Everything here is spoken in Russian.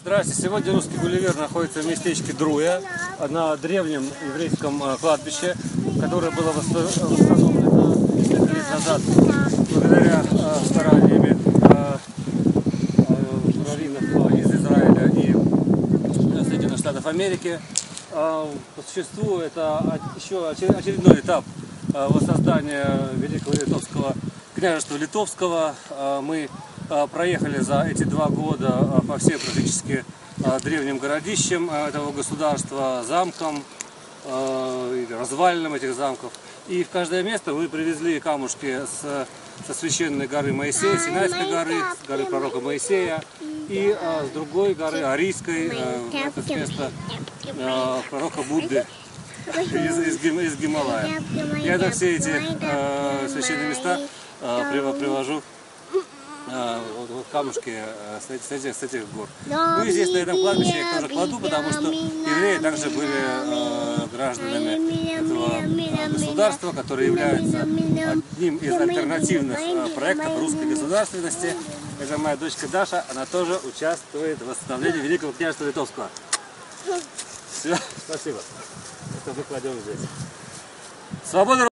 Здравствуйте. Сегодня русский Гулливер находится в местечке Друя, на древнем еврейском кладбище, которое было восстановлено несколько лет назад благодаря стараниями раввинов из Израиля и Соединенных Штатов Америки. По существу это еще очередной этап воссоздания Великого Литовского княжества Литовского. Мы проехали за эти 2 года по всем практически древним городищам этого государства, замкам, развалинам этих замков. И в каждое место мы привезли камушки со священной горы Моисея, Синайской горы, с горы пророка Моисея, и с другой горы Арийской, с места пророка Будды из Гималая. Я на все эти священные места привожу камушки с этих гор. Ну и здесь на этом кладбище я их тоже кладу, потому что евреи также были гражданами этого государства, которое является одним из альтернативных проектов русской государственности. Это моя дочка Даша, она тоже участвует в восстановлении Великого княжества Литовского. Все, спасибо. Это мы кладем здесь. Свобода!